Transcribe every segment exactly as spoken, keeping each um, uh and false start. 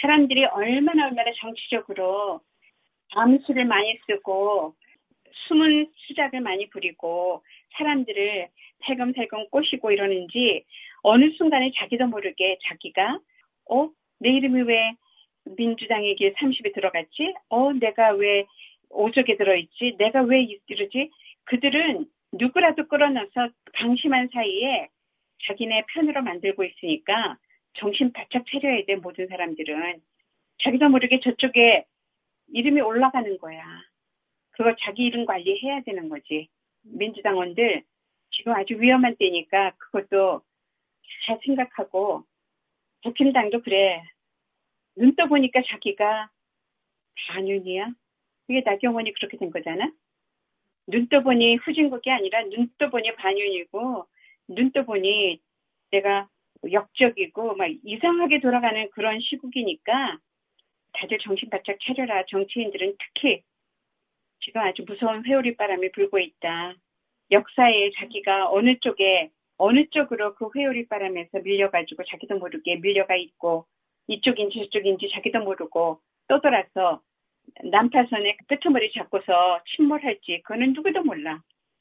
사람들이 얼마나 얼마나 정치적으로 암수를 많이 쓰고 숨은 수작을 많이 부리고 사람들을 살금살금 꼬시고 이러는지 어느 순간에 자기도 모르게 자기가 어? 내 이름이 왜 민주당에게 삼십에 들어갔지? 어? 내가 왜 오적에 들어있지? 내가 왜 이러지? 그들은 누구라도 끌어넣어서 방심한 사이에 자기네 편으로 만들고 있으니까 정신 바짝 차려야 돼. 모든 사람들은. 자기도 모르게 저쪽에 이름이 올라가는 거야. 그거 자기 이름 관리해야 되는 거지. 민주당원들 지금 아주 위험한 때니까 그것도 잘 생각하고 국힘당도 그래. 눈 떠보니까 자기가 반윤이야. 그게 나경원이 그렇게 된 거잖아. 눈 떠보니 후진국이 아니라 눈 떠보니 반윤이고 눈 떠보니 내가 역적이고 막 이상하게 돌아가는 그런 시국이니까 다들 정신 바짝 차려라. 정치인들은 특히 지금 아주 무서운 회오리 바람이 불고 있다. 역사에 자기가 어느 쪽에 어느 쪽으로 그 회오리 바람에서 밀려가지고 자기도 모르게 밀려가 있고 이쪽인지 저쪽인지 자기도 모르고 또 돌아서 난파선의 끄트머리 잡고서 침몰할지 그거는 누구도 몰라.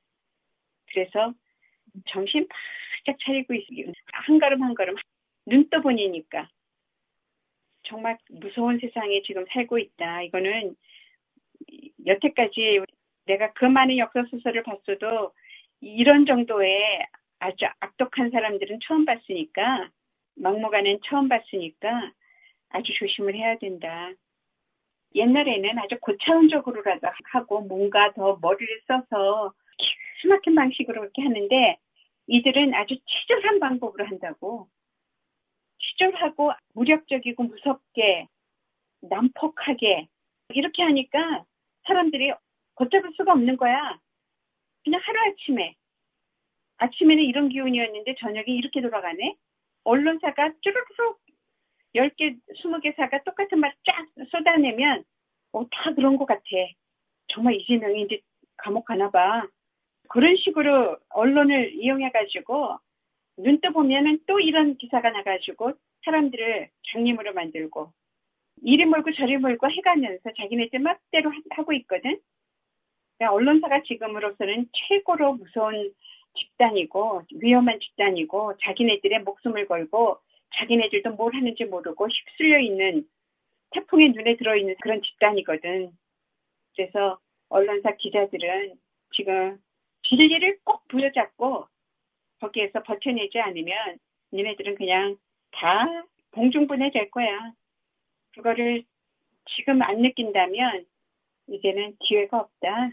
그래서 정신 바짝 차리고 있으면 한 걸음 한 걸음 눈 떠보니니까 정말 무서운 세상에 지금 살고 있다. 이거는 여태까지 내가 그 많은 역사 소설을 봤어도 이런 정도의 아주 악독한 사람들은 처음 봤으니까 막무가내는 처음 봤으니까 아주 조심을 해야 된다. 옛날에는 아주 고차원적으로라도 하고 뭔가 더 머리를 써서 기가 막힌 방식으로 그렇게 하는데 이들은 아주 치졸한 방법으로 한다고. 치졸하고 무력적이고 무섭게 난폭하게 이렇게 하니까 사람들이 걷잡을 수가 없는 거야. 그냥 하루아침에. 아침에는 이런 기운이었는데 저녁에 이렇게 돌아가네. 언론사가 쭈르륵 열 개, 스무 개 사가 똑같은 말 쫙 쏟아내면 어, 다 그런 것 같아. 정말 이재명이 이제 감옥 가나 봐. 그런 식으로 언론을 이용해가지고 눈 떠보면은 또 이런 기사가 나가지고 사람들을 장님으로 만들고 이리 몰고 저리 몰고 해가면서 자기네들 멋대로 하고 있거든. 그러니까 언론사가 지금으로서는 최고로 무서운 집단이고 위험한 집단이고 자기네들의 목숨을 걸고 자기네들도 뭘 하는지 모르고 휩쓸려 있는 태풍의 눈에 들어있는 그런 집단이거든. 그래서 언론사 기자들은 지금 진리를 꼭 부여잡고 거기에서 버텨내지 않으면 니네들은 그냥 다 공중분해 될 거야. 그거를 지금 안 느낀다면 이제는 기회가 없다.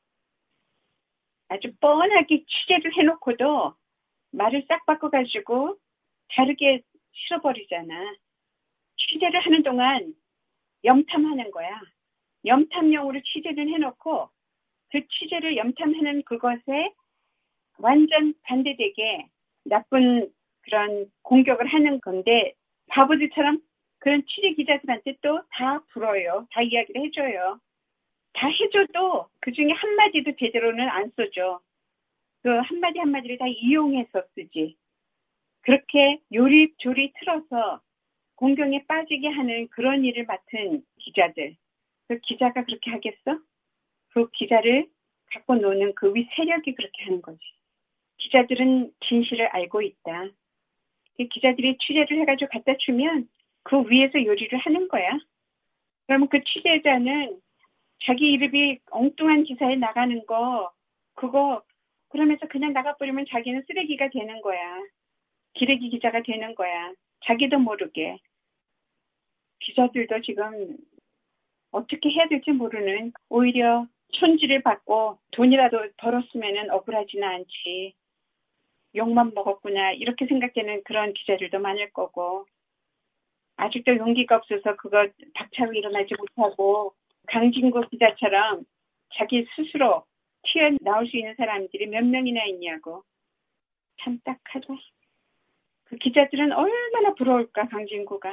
아주 뻔하게 취재를 해놓고도 말을 싹 바꿔가지고 다르게 실어버리잖아. 취재를 하는 동안 염탐하는 거야. 염탐용으로 취재를 해놓고 그 취재를 염탐하는 그것에 완전 반대되게 나쁜 그런 공격을 하는 건데 바보들처럼 그런 취재 기자들한테 또 다 불어요. 다 이야기를 해줘요. 다 해줘도 그중에 한마디도 제대로는 안 써줘. 그 한마디 한마디를 다 이용해서 쓰지. 그렇게 요리조리 틀어서 공경에 빠지게 하는 그런 일을 맡은 기자들. 그 기자가 그렇게 하겠어? 그 기자를 갖고 노는 그 위 세력이 그렇게 하는 거지. 기자들은 진실을 알고 있다. 기자들이 취재를 해가지고 갖다 주면 그 위에서 요리를 하는 거야. 그러면 그 취재자는 자기 이름이 엉뚱한 기사에 나가는 거 그거 그러면서 그냥 나가버리면 자기는 쓰레기가 되는 거야. 기레기 기자가 되는 거야. 자기도 모르게. 기자들도 지금 어떻게 해야 될지 모르는 오히려 손질을 받고 돈이라도 벌었으면 억울하지는 않지. 욕만 먹었구나 이렇게 생각되는 그런 기자들도 많을 거고 아직도 용기가 없어서 그거 박차고 일어나지 못하고 강진구 기자처럼 자기 스스로 튀어나올 수 있는 사람들이 몇 명이나 있냐고. 참 딱하다. 그 기자들은 얼마나 부러울까. 강진구가.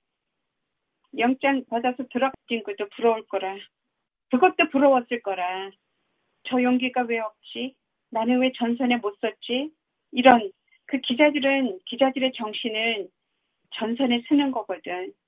영장 받아서 들어간 것도 부러울 거라. 그것도 부러웠을 거라. 저 용기가 왜 없지? 나는 왜 전선에 못 썼지? 이런 그 기자들은 기자들의 정신은 전선에 쓰는 거거든.